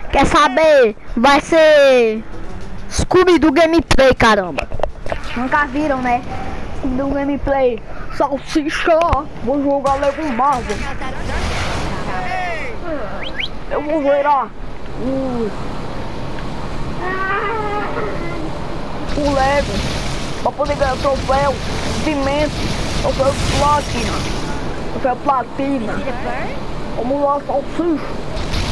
Quer saber? Vai ser scooby-do gameplay, caramba. Nunca viram, né? Scooby-do gameplay. Salsicha, vou jogar Lego Marvel. Eu vou virar o Lego pra poder ganhar troféu, cimento, troféu platina. Vamos lá, salsicha.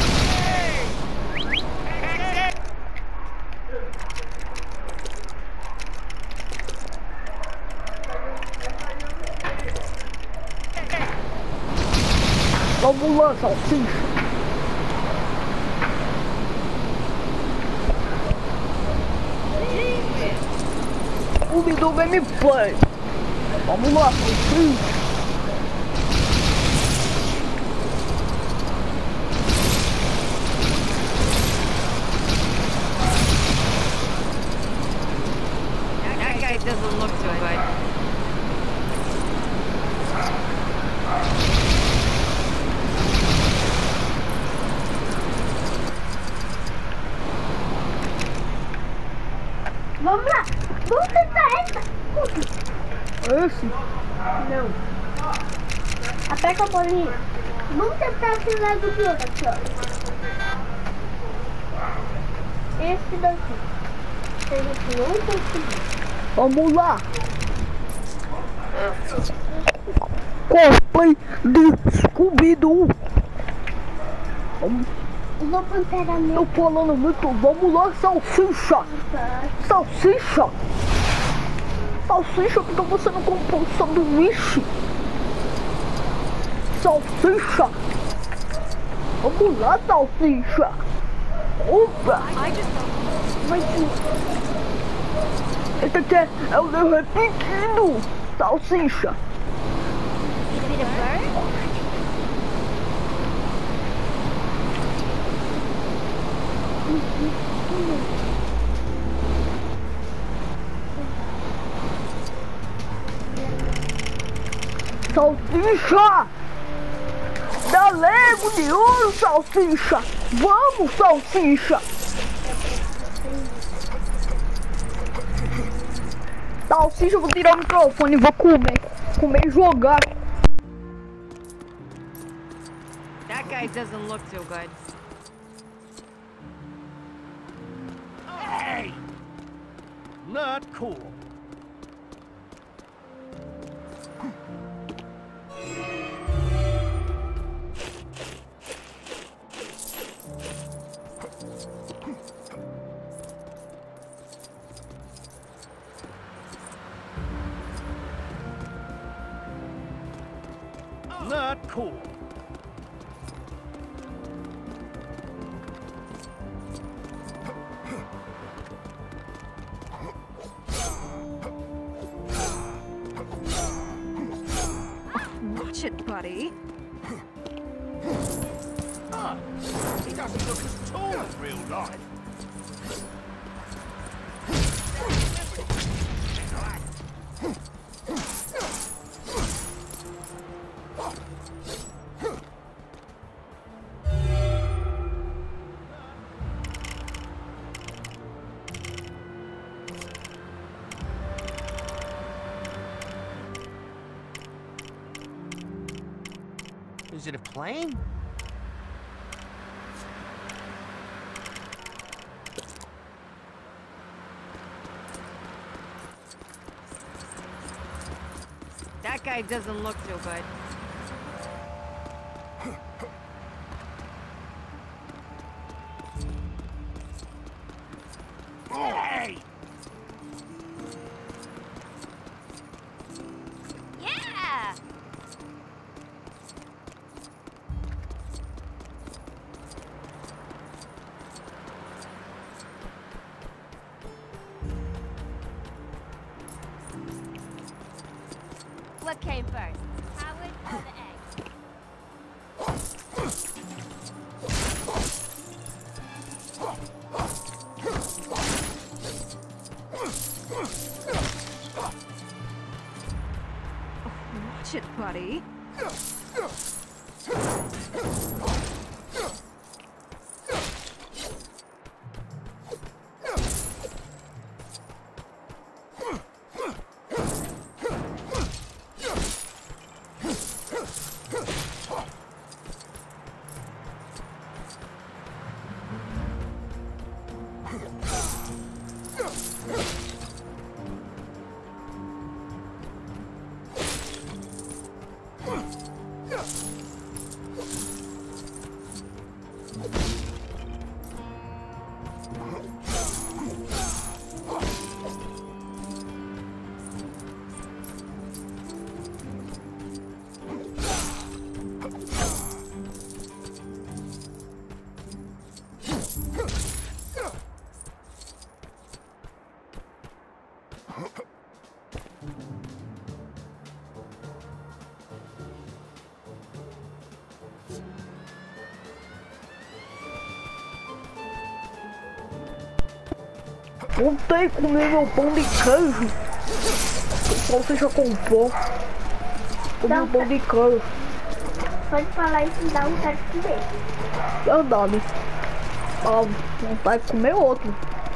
Vamos lá, salsicha. Scooby-do gameplay. Vamos lá, salsicha. That guy doesn't look so good. Vamos lá, vamos tentar essa. Esse? Não. Aperta a bolinha. Vamos tentar esse lado do outro aqui, ó. Esse daqui. Se a gente não conseguir. Vamos lá. Cosplay de Scooby-do. Vou pantera mesmo. Eu falando muito, vamos lá, salsicha. Salsicha. Salsicha, porque você não comprou um sanduíche. Salsicha. Vamos lá, salsicha. Opa. Mas esse aqui é o meu repetido. Salsicha. Salsicha! Dá Lego de ouro, salsicha! Vamos, salsicha! Salsicha, eu vou tirar o microfone e vou comer e jogar. That guy doesn't look so good. Hey! Not cool. Not cool. Watch it, buddy. He doesn't look as tall as real life. Is it a plane? That guy doesn't look so good. Hey! Yeah! What came first? Howard or the egg? Watch it, buddy. Voltei a comer meu pão de queijo. Salsicha com pão. Comi o pão de queijo. Pode falar isso e dar vontade de comer. Verdade. Ah, vontade de comer outro.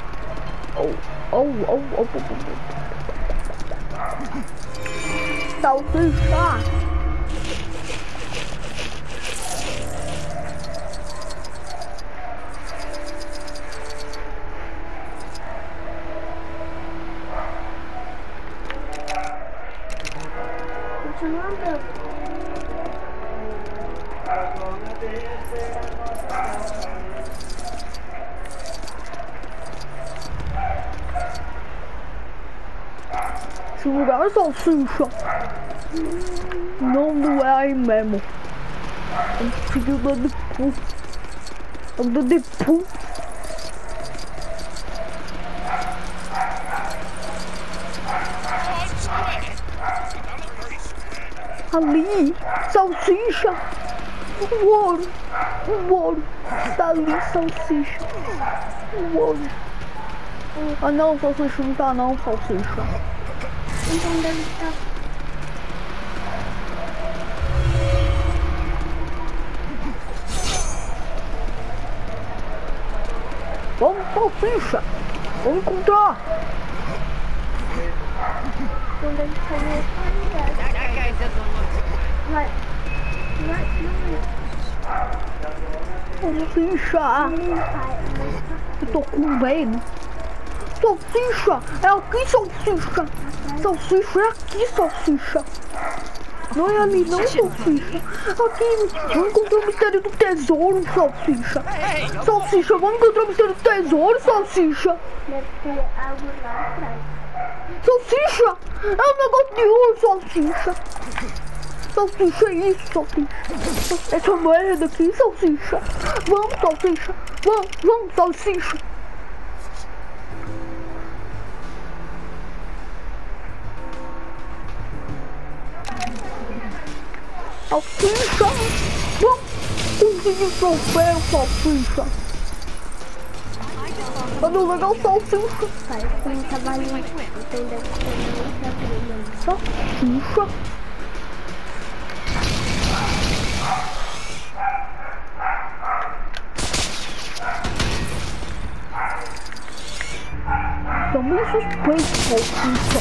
Salsicha. Continua andando. Esse lugar é salsicha. Não é aí mesmo. Eu consegui o dedo de pu. O dedo de pu. Ali, salsicha. O ouro. Tá ali, salsicha. O ouro. Ah não, salsicha não tá não, salsicha. Então deve estar. Vamos, salsicha. Vamos encontrar. Então deve estar no outro lugar. That guy doesn't look too good. Vai. Salsicha. Eu tô com medo. Salsicha. É aqui, salsicha. Salsicha é aqui, salsicha. Não é ali não, salsicha. Aqui, vamos encontrar o mistério do tesouro, salsicha. Salsicha, vamos encontrar o mistério do tesouro, salsicha. Deve ter algo lá atrás. Salsicha, é um negócio de ouro, salsicha. Salsicha é isso, salsicha. Essa merda aqui, salsicha. Vamos, salsicha. Vamos, salsicha. Salsicha! Vamos conseguir troféu, salsicha! Cadê o legal, salsicha? Pai, tem um cavalinho. Então deve ter outra briga. Salsicha! Tá muito suspeito, salsicha!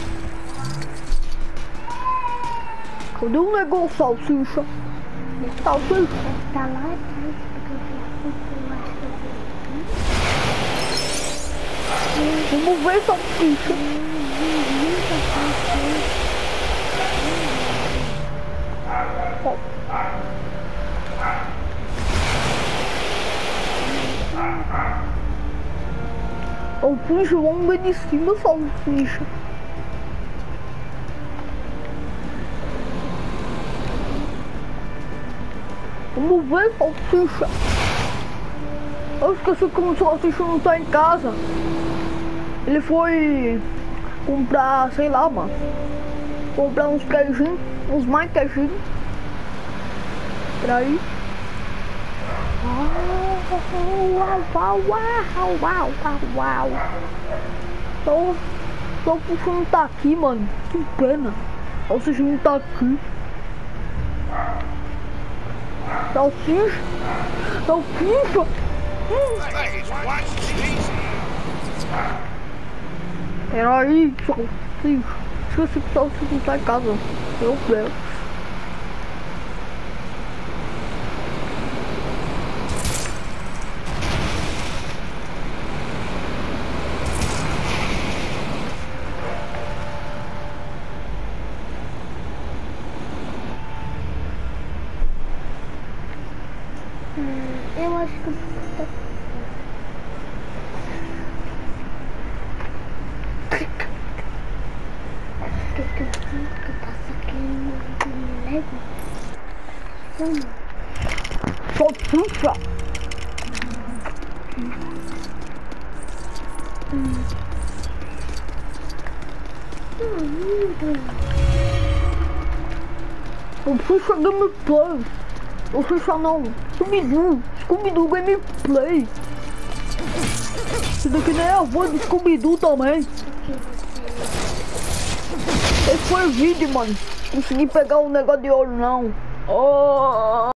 Cadê o negócio, salsicha? Salsicha! Tá lá atrás, porque eu Vamos ver, salsicha! Salsicha, vamos ver de cima, salsicha! Vamos ver, salsicha! Eu esqueci que o salsicha não tá em casa. Ele foi comprar, sei lá, mano. Comprar uns queijinhos, uns mais queijinhos. Peraí. Uau. Só o salsicha não tá aqui, mano. Que pena. O salsicha não tá aqui. Salsicha! Salsicha! Peraí, salsicha! Esqueci que o salsicha não tá em casa. Meu Deus! Eu acho que passa aqui no Lego. Salsicha! Salsicha gameplay! Salsicha não! Scooby-do gameplay! Isso daqui nem é a voz do scooby-do também. Esse foi o vídeo, mano. Consegui pegar um negócio de ouro, não. Oh.